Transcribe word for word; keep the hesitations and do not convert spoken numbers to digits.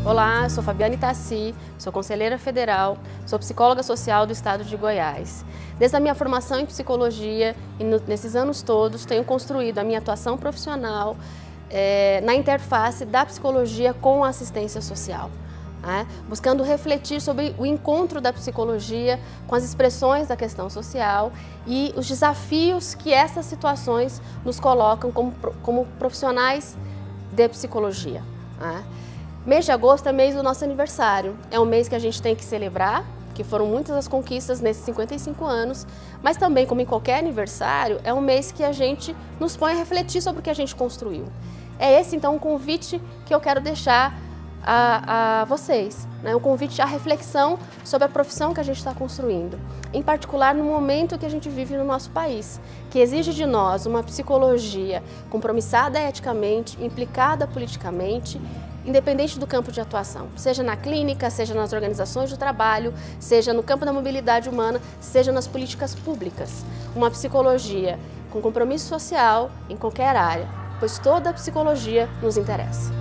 Olá, eu sou Fabiana Itaci, sou conselheira federal, sou psicóloga social do estado de Goiás. Desde a minha formação em psicologia e no, nesses anos todos tenho construído a minha atuação profissional é, na interface da psicologia com a assistência social. Né? Buscando refletir sobre o encontro da psicologia com as expressões da questão social e os desafios que essas situações nos colocam como, como profissionais de psicologia. Né? Mês de agosto é mês do nosso aniversário, é um mês que a gente tem que celebrar, que foram muitas as conquistas nesses cinquenta e cinco anos, mas também, como em qualquer aniversário, é um mês que a gente nos põe a refletir sobre o que a gente construiu. É esse, então, um convite que eu quero deixar a, a vocês, né? Um convite à reflexão sobre a profissão que a gente está construindo, em particular no momento que a gente vive no nosso país, que exige de nós uma psicologia compromissada eticamente, implicada politicamente, independente do campo de atuação, seja na clínica, seja nas organizações do trabalho, seja no campo da mobilidade humana, seja nas políticas públicas. Uma psicologia com compromisso social em qualquer área, pois toda a psicologia nos interessa.